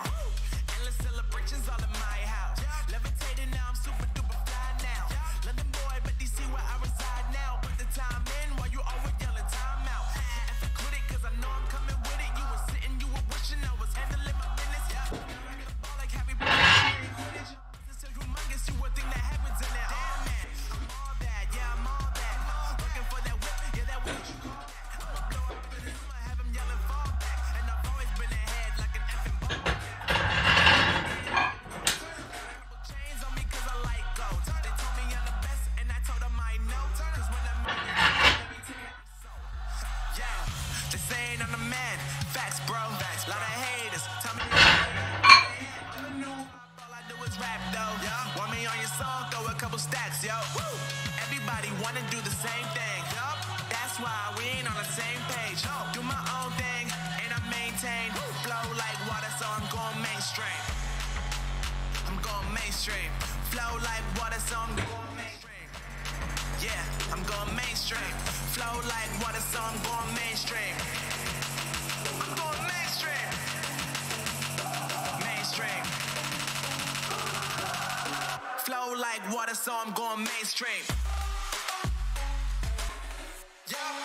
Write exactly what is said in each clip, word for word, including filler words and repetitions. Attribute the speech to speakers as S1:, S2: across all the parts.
S1: Endless celebrations all in my house. Levitating now, I'm super duper fly now. London boy, but D C where I reside now. Put the time in while you always yelling time out. And for quit it, cause I know I'm coming with it. You were sitting, you were wishing I was handling my business. The ball like Harry Potter. It's so humongous, you would think that happens in there. Damn man, I'm all that, yeah, I'm all that. Looking for that whip, yeah, that whip. I'ma blow up in this, I'ma have him yelling fall back. And I've always been ahead like an effing ball. Chains on me cause I like gold. They told me I'm the best and I told them I know. Cause when I'm yeah, they saying I'm the man. Facts, bro. Facts, lot of haters. Tell me all I do is rap though. Yeah. Want me on your song, throw a couple stacks, yo. Woo. Everybody wanna do the same thing. Yup. That's why we ain't on the same page. No. Do my own thing and I maintain. Woo. Flow like water, so I'm going mainstream. I'm going mainstream. Flow like water, so I'm going mainstream. Yeah, I'm going mainstream. Flow like water, so I'm going mainstream. I'm going mainstream. Mainstream. Flow like water, so I'm going mainstream. Yeah.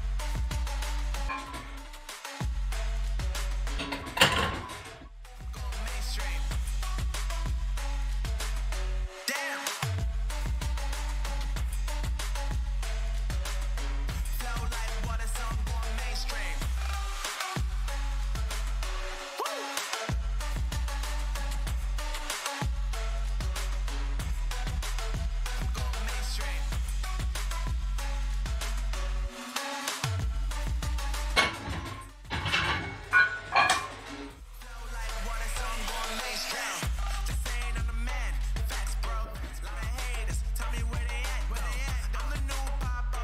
S1: Going mainstream. Damn. Flow like water, so I'm going mainstream. Woo. I'm going mainstream. Flow like water, so I'm going mainstream. Just saying I'm the man. Facts, bro. Lot of haters. Tell me where they at, where they at. I'm the new pop-up.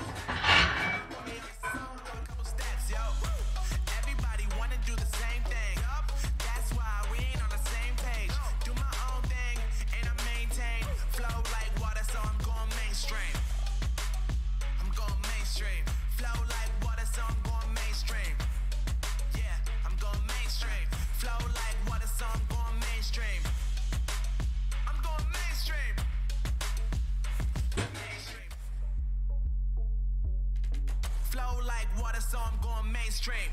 S1: Couple steps, yo. Everybody wanna do the same thing. That's why we ain't on the same page. Do my own thing and I maintain. Flow like water, so I'm going mainstream. I'm going mainstream. Flow like water, so I'm going mainstream. Yeah, I'm going mainstream. Flow like water, so I'm going mainstream. I'm going mainstream. Mainstream. Flow like water, so I'm going mainstream.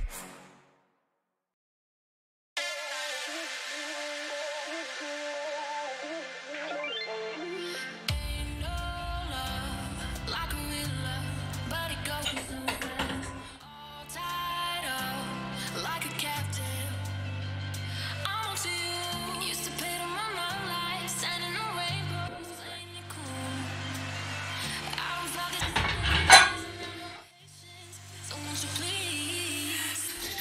S2: Ain't no love like a real love, but it goes too fast. All tied up like a captive. I'm on to you. Used to pay to my love life, standing on rainbows, playing it cool. I don't feel this patience, so won't you please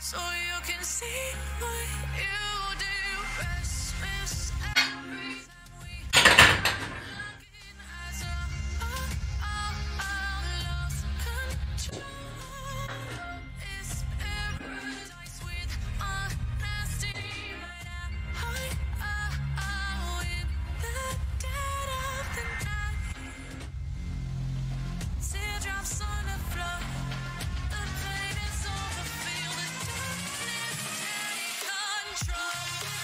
S2: so you can see what you do. Restless every time we looking as a oh, oh, oh, lost control. It's paradise with honesty. Right now, oh, oh, in the dead of the night. Teardrops on the floor. The pain is over. Feel the darkness take control.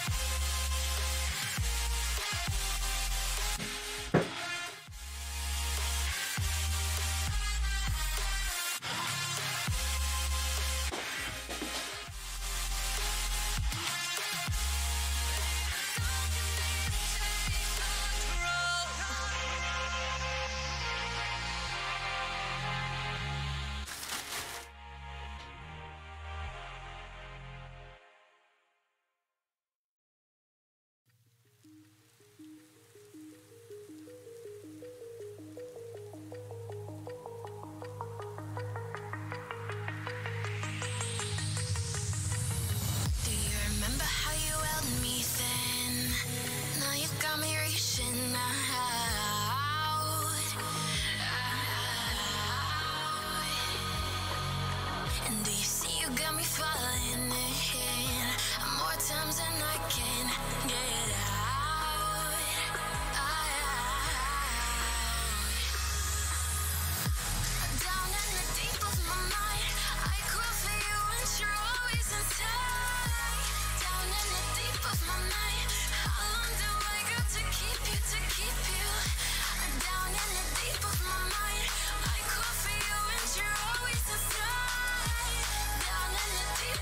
S2: Do you remember how you held me then? Now you got me reaching out. And do you see you got me falling in more times than I can get out? Down in the deep of my mind, I crawl for you and you're always inside. Down in the deep of my mind, how long do I got to keep you, to keep you? Down in the deep of my mind, I crawl for you and you're always inside. Down in the deep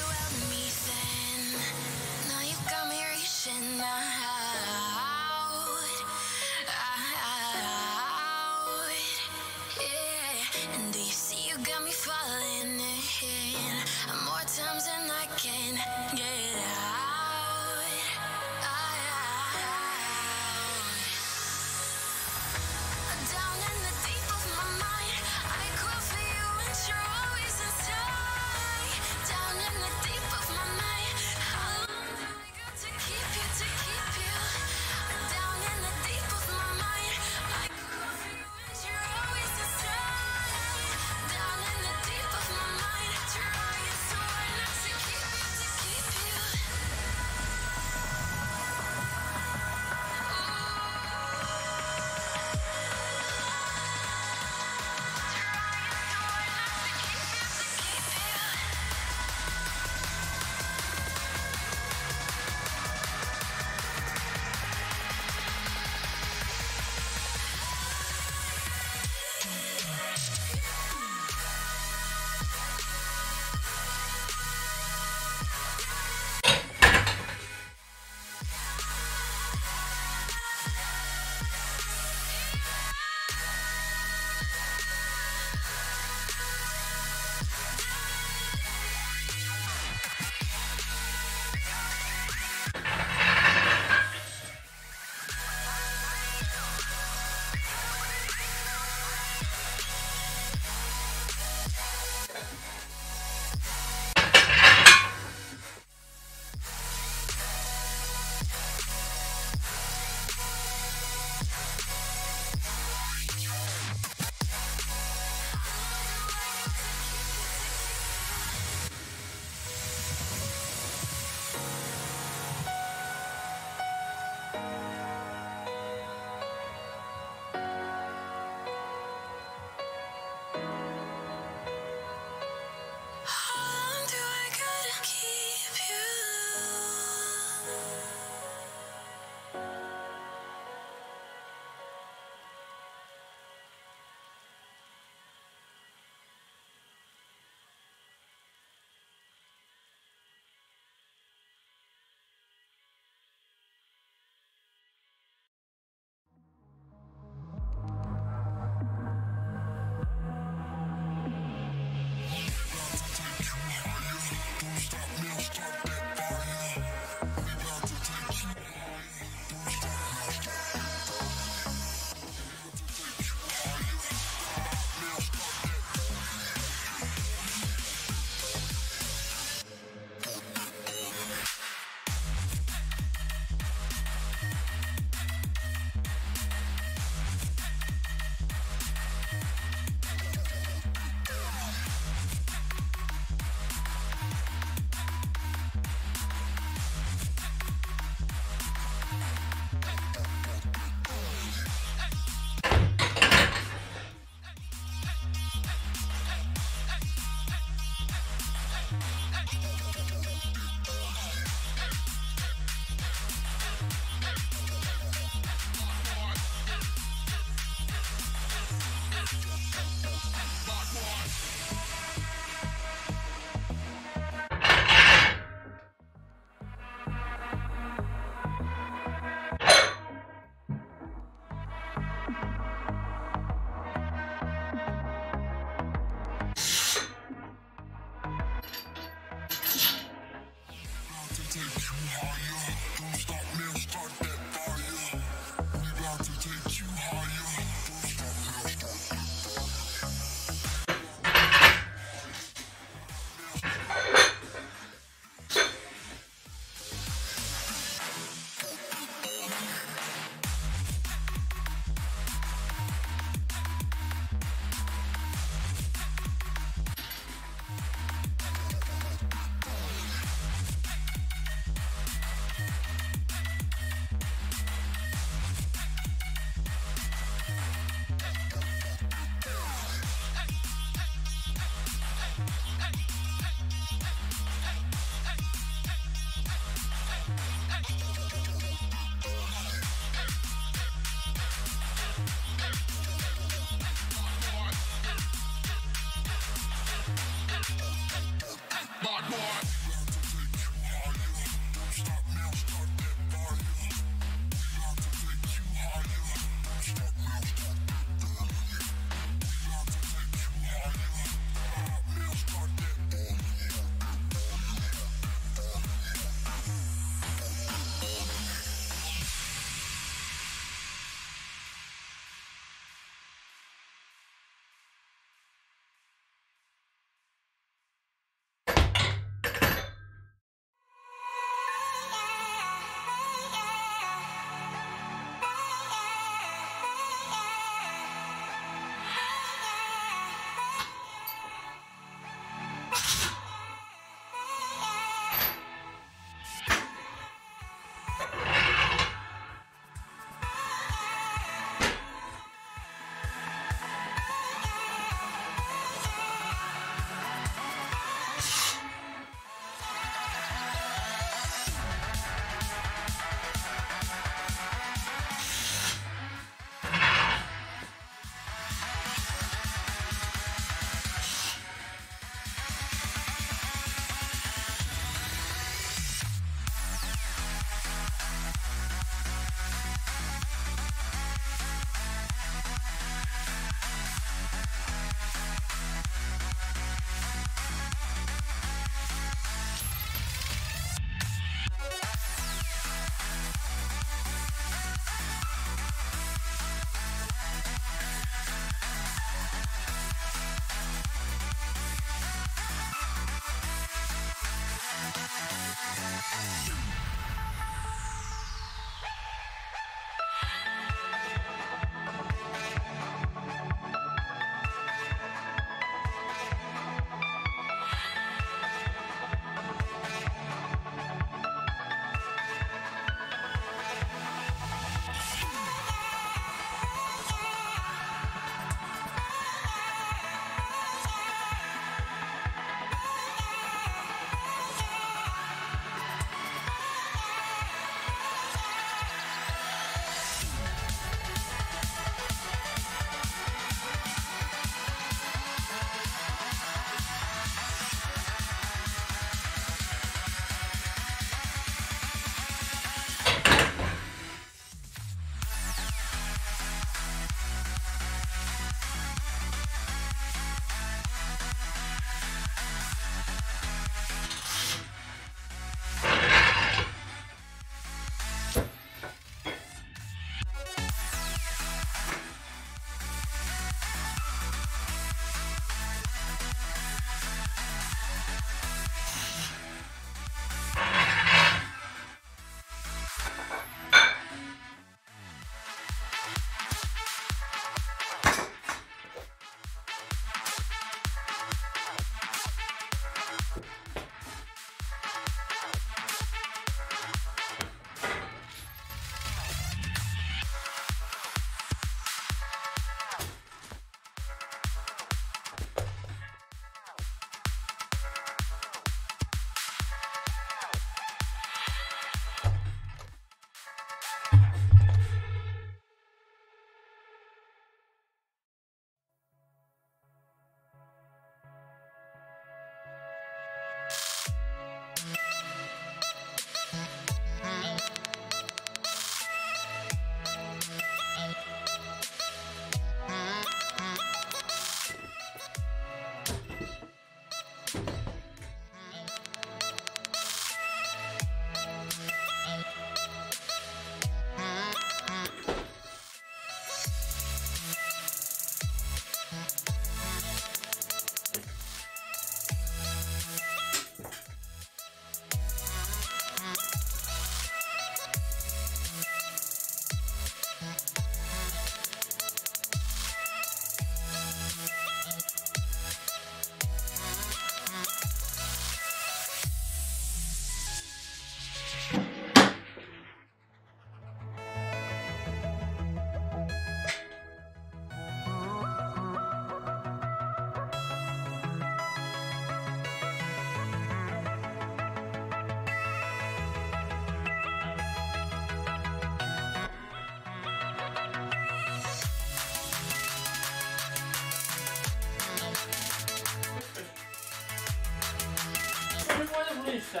S3: Прикольно влезть.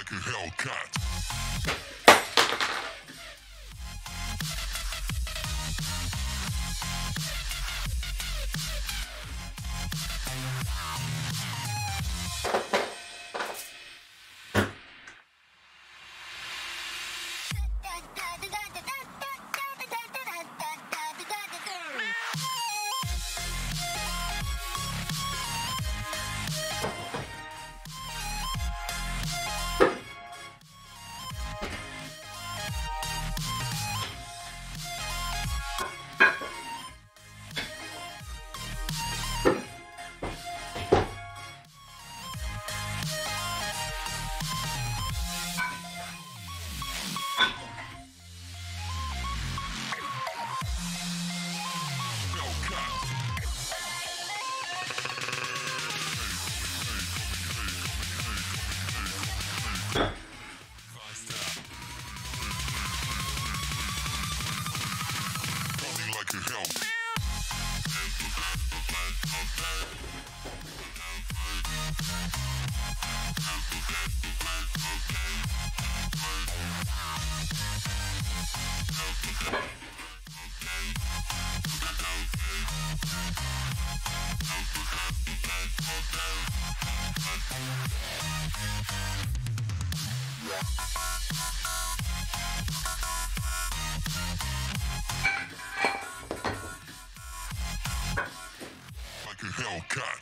S3: like a Hellcat. Like a Hellcat.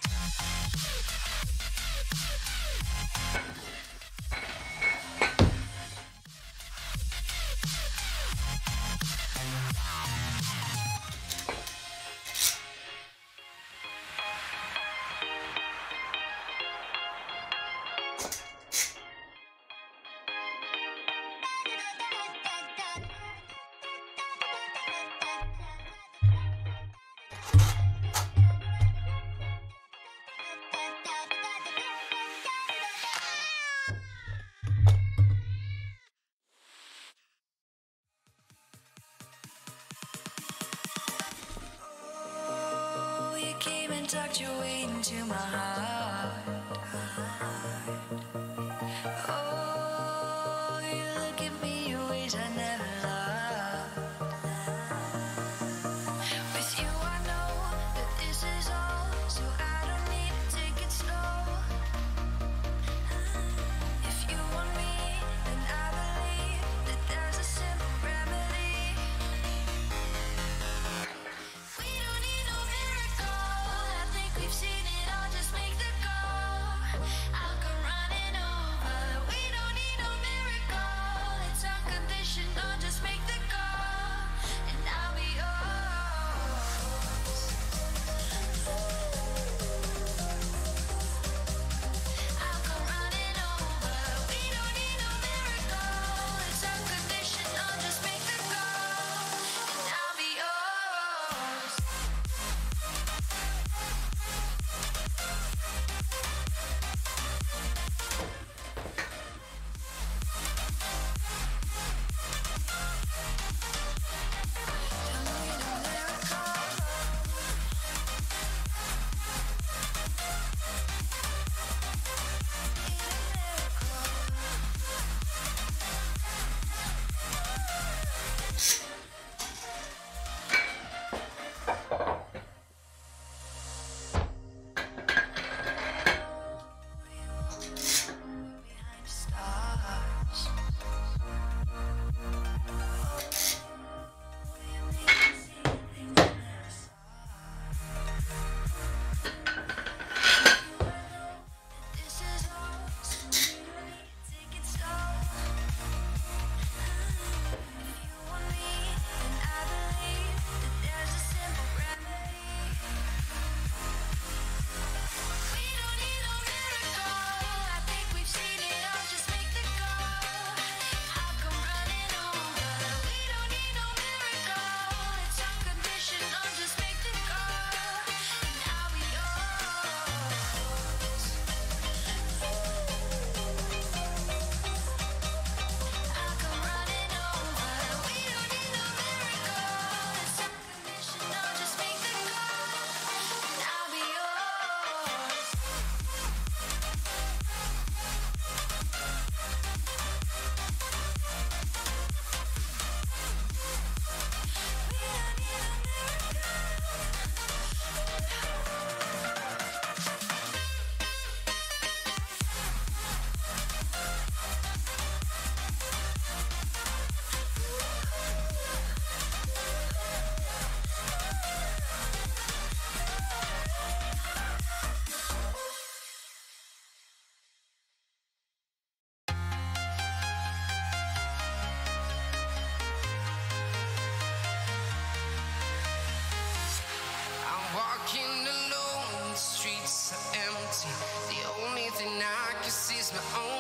S2: Came and tucked your way into my heart. Oh, you look at me in ways I never loved. With you I know that this is all, so I don't need to take it slow. If you want me, then I believe that there's a simple remedy. We don't need no miracle. I think we've seen it all. Just make the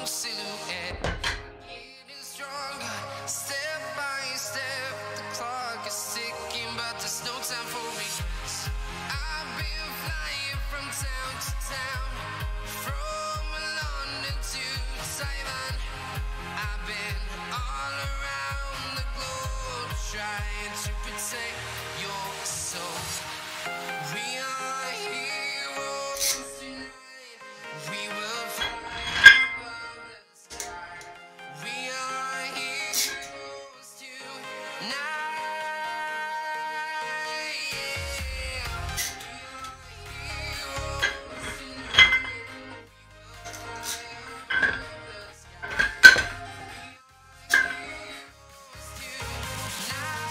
S4: silhouette. Getting stronger, step by step. The clock is ticking, but there's no time for me. I've been flying from town to town, from London to Taiwan. I've been all around the globe, trying to protect your soul. We are heroes tonight. We will fly above the sky. We are heroes tonight. Yeah. We are heroes tonight. We will fly above the sky. We are heroes tonight.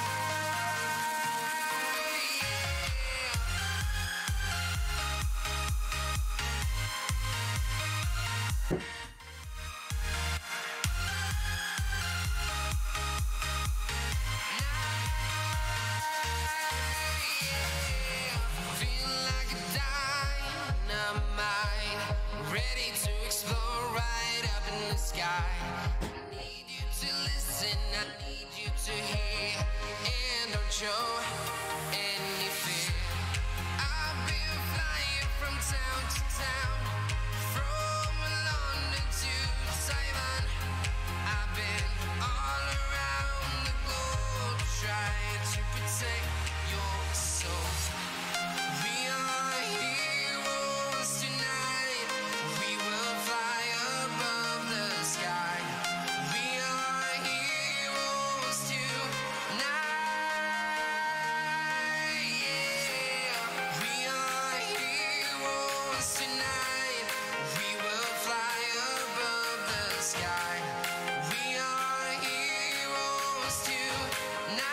S4: Feel like a dynamite, ready to explode right up in the sky. I need you to listen, I need you to hear, and don't show any fear. I've been flying from town to town, from London to Taiwan. I've been all around the globe, trying to protect your soul. We are heroes tonight. We will fly above the sky. We are heroes tonight. Yeah. We are heroes tonight. We will fly above the sky. We are heroes tonight.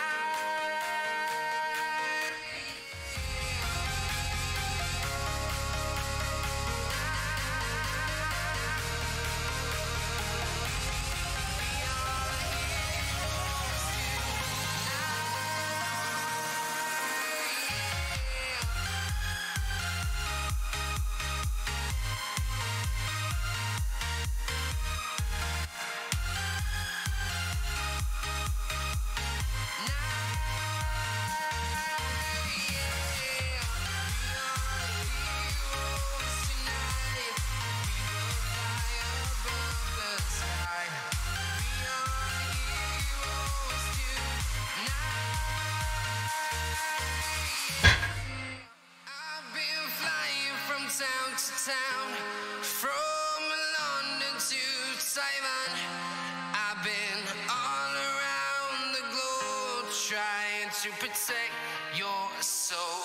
S4: I've been flying from town to town, from London to Taiwan. I've been all around the globe, trying to protect your soul.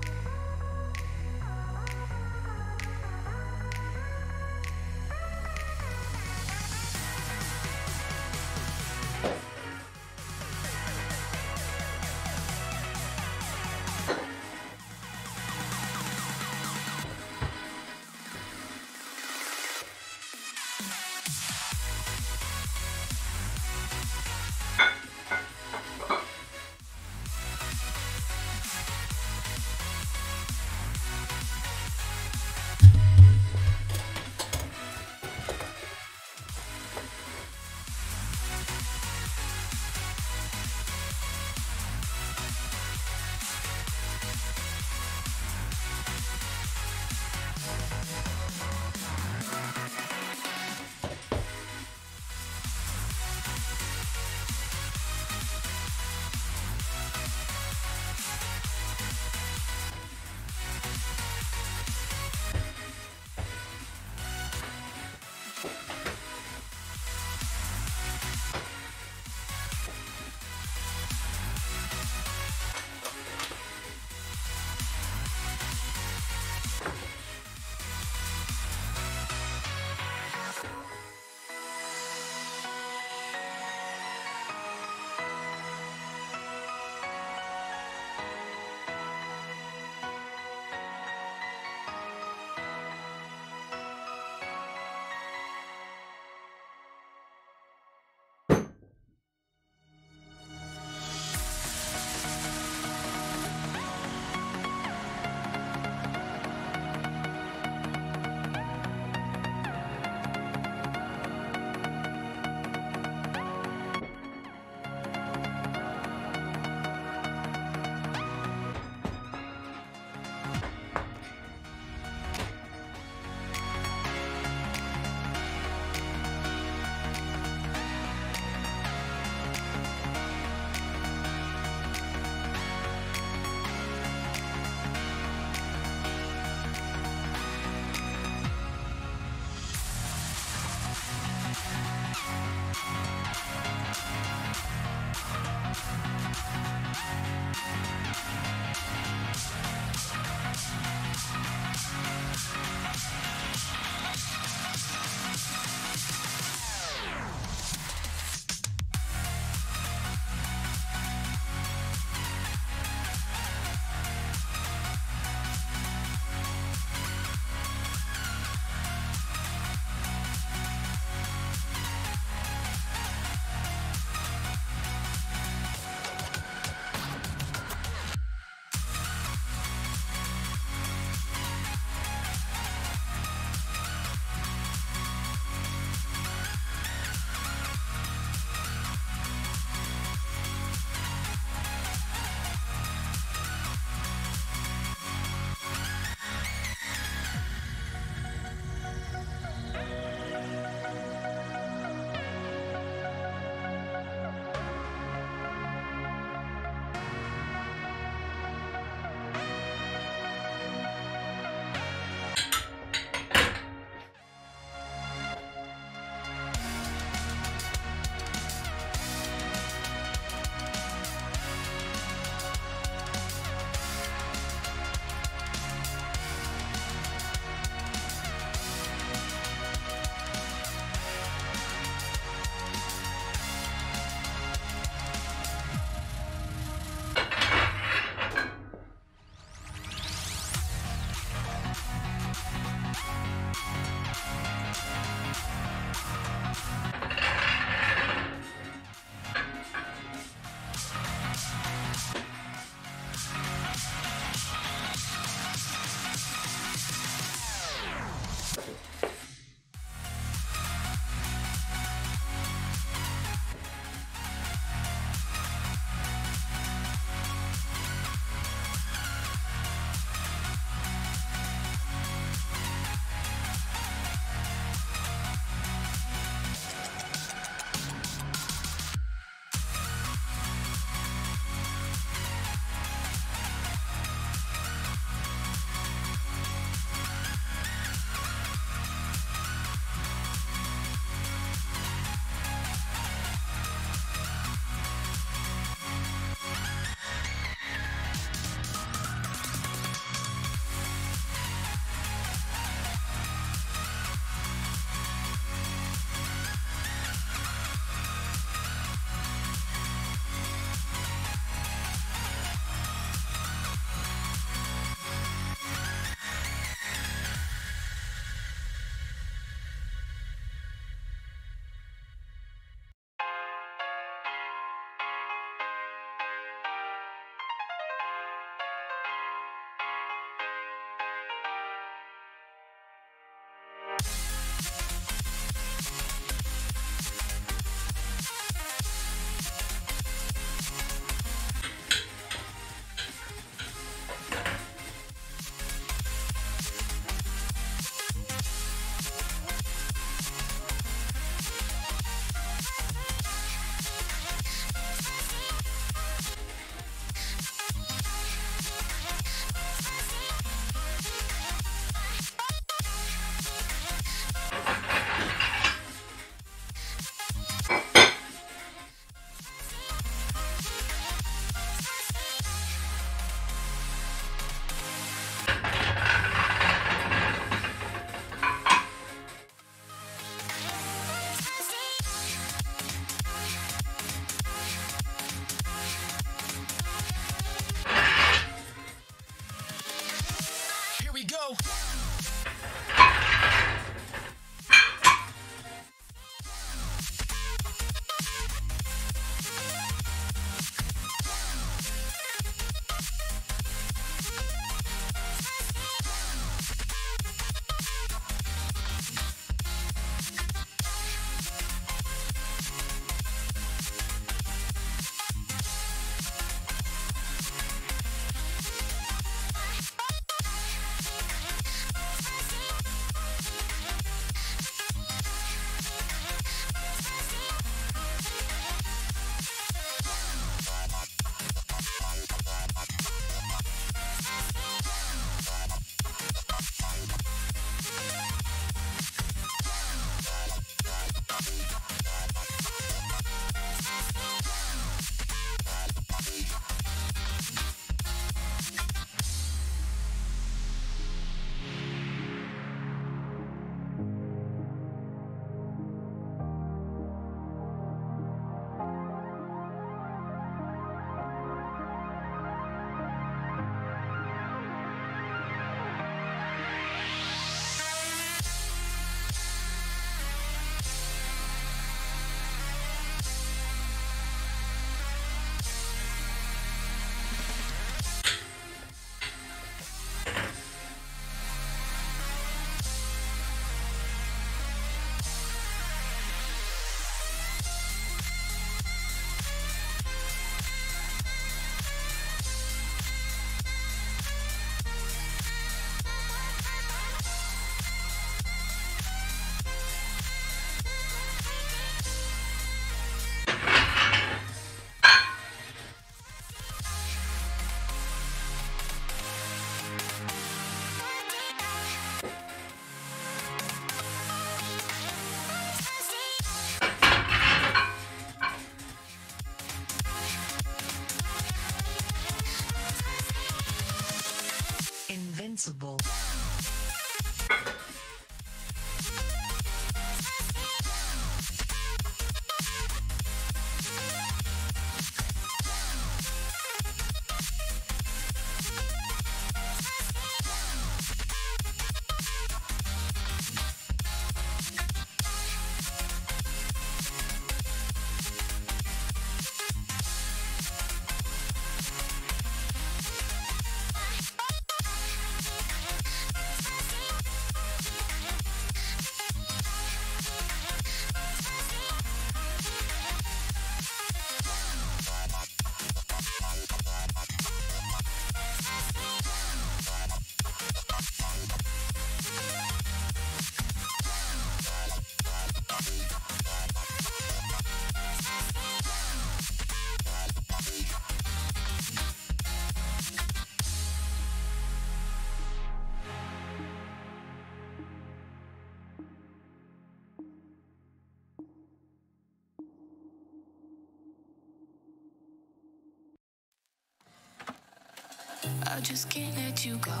S2: I just can't let you go.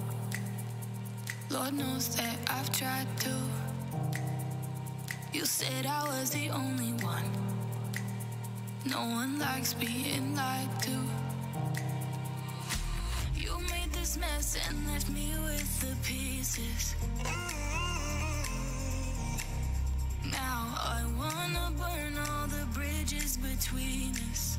S2: Lord knows that I've tried to. You said I was the only one. No one likes being lied to. You made this mess and left me with the pieces. Now I wanna burn all the bridges between us.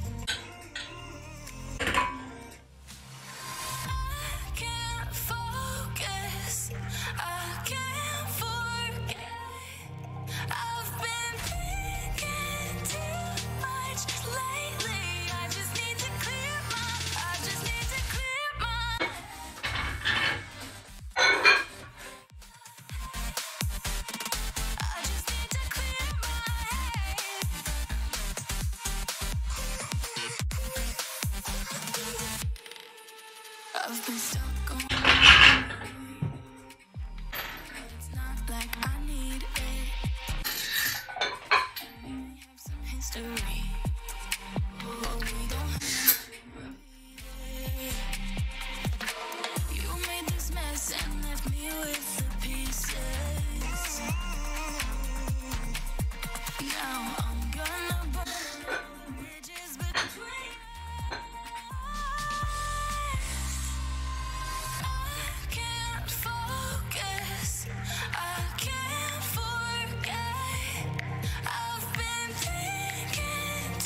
S2: I've been stuck on, but it's not like I need it. We have some history, but we don't have to repeat it. You made this mess and left me with the pieces. Now I'm gonna burn the bridges between. Thinking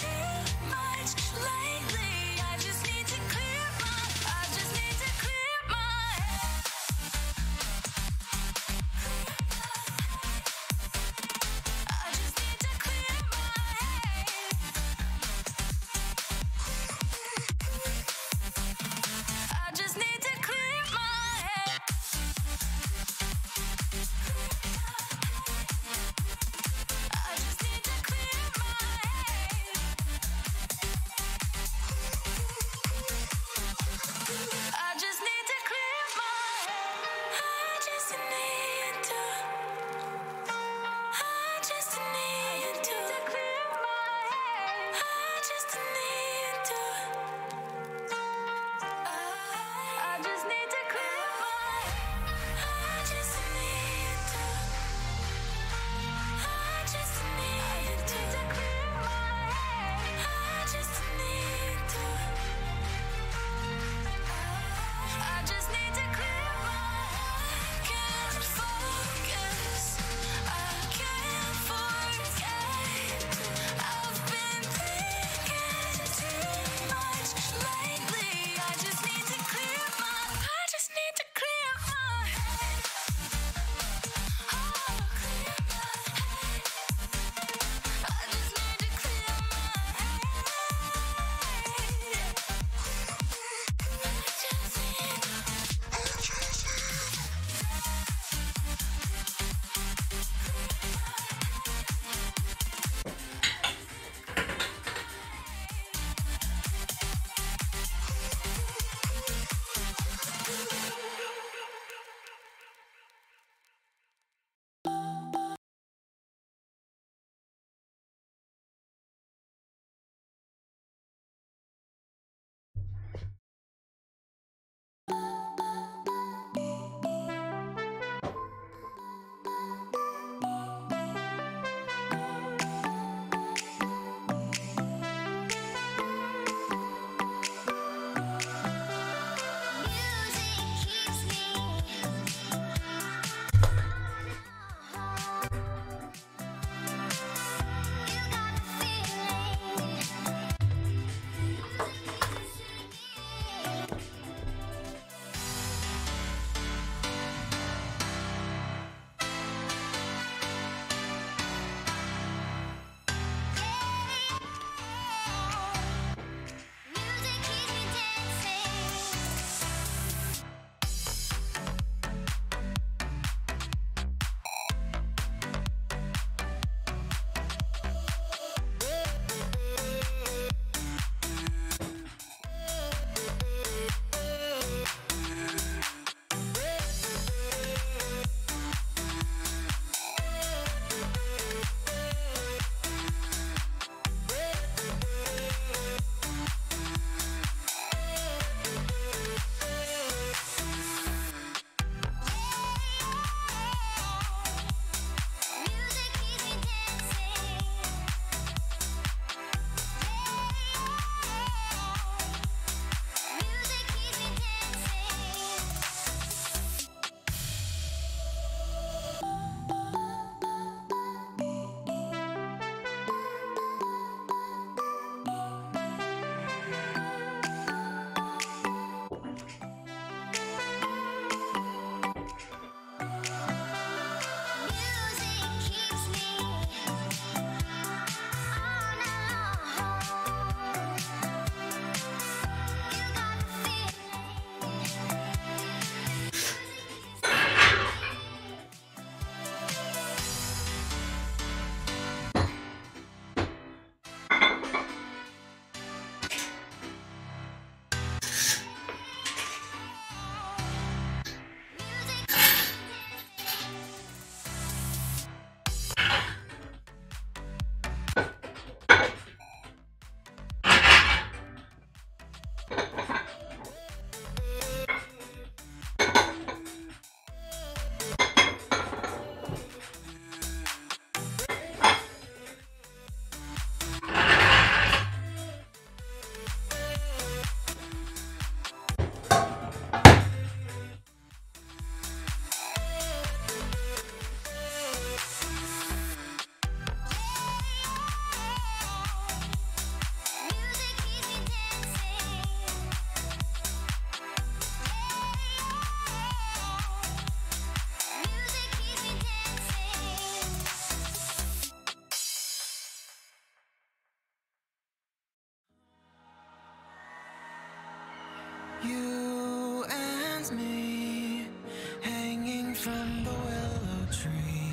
S1: is me, hanging from the willow tree,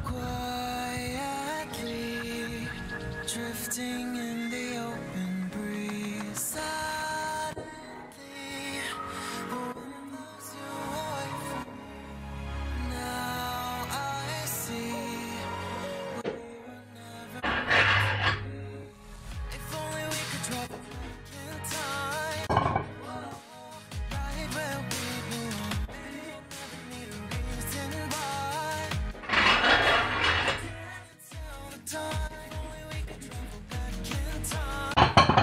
S1: quietly drifting in the open breeze. Suddenly, the wind blows you away from me. Now I see we were never meant to be. If only we could travel back in time, right where we belong. Maybe we'll never need a reason why. Until the time, if only we could travel back in time,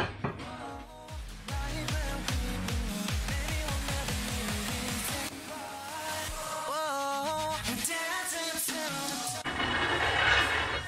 S1: right where we belong. Maybe we'll never need a reason why. Whoa, we're dancing till the time.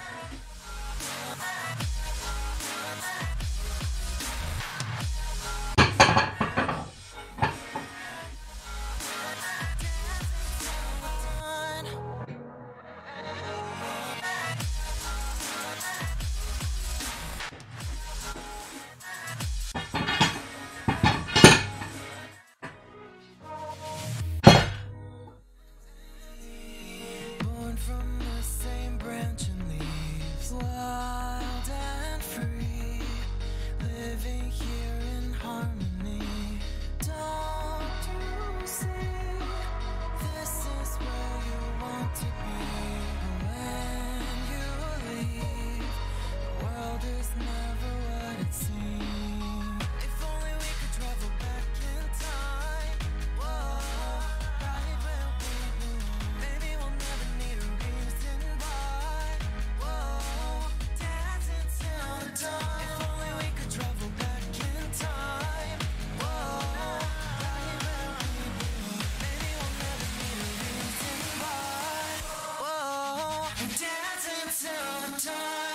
S1: Born from the same branch and leaves, wild and free, living here in harmony. Don't you see? This is where you want to be. When you leave, the world is never what it seems. If only we could travel back in time. Whoa, right where we belong. Maybe we'll never need a reason why. Whoa, dancing till the dawn. If only we could travel back in time. Whoa, right where we belong. Maybe we'll never need a reason why. Whoa, dancing till the dawn.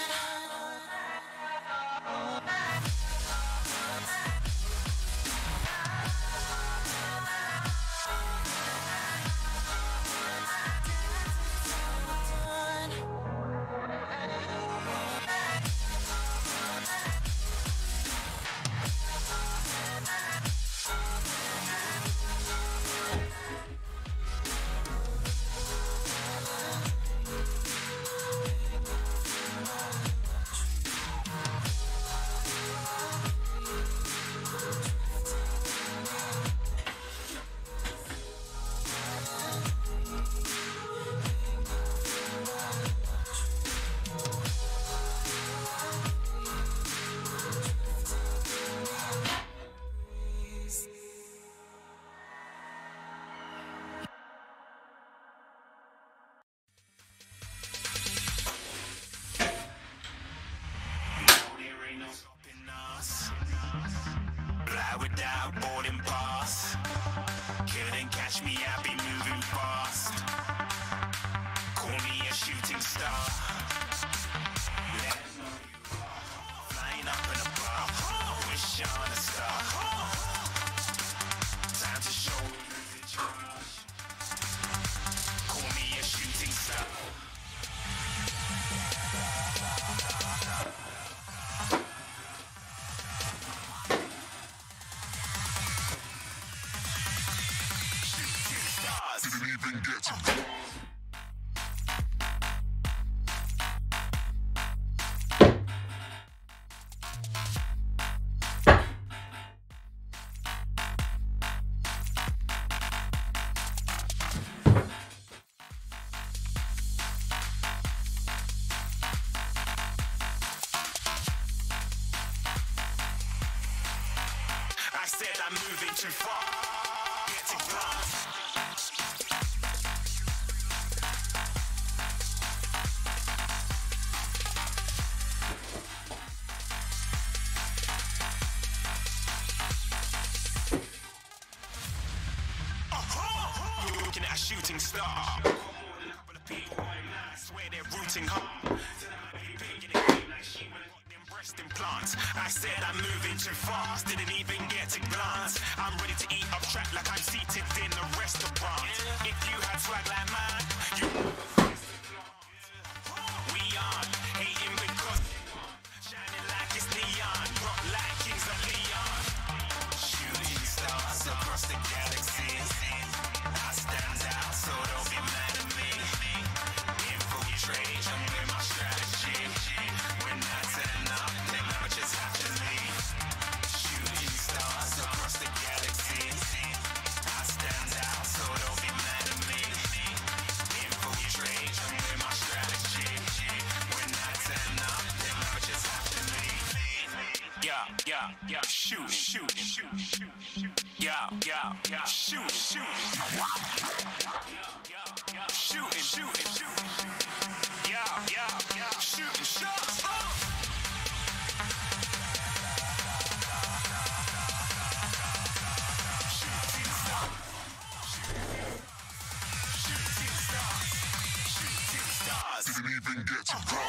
S5: There ain't no stopping us. Fly without boarding pass. Couldn't catch me, I be moving fast. Call me a shooting star. Let 'em know you are. Flying up in a bar. Wish on a star. Time to show who's in charge. Call me a shooting star. Shooting stars.
S3: Didn't even get to go.
S5: I said I'm moving too far. Get it glass. You're looking at a shooting star. Couple of people, I swear they're rooting hard. Breast implants. I said I'm moving too fast, didn't even get a glance. I'm ready to eat up track like I'm seated in a restaurant. If you had swag like mine, you we aren't hating because shining like it's neon, rock like Kings of Leon. Shooting stars across the galaxy. yeah, yeah, yeah, shoot, shoot, shoot, shoot, shoot, yeah, yeah, yeah, shoot, shoot, shoot, shoot, shoot, yeah, yeah, yeah, shoot, shoot.
S3: Didn't even get to run.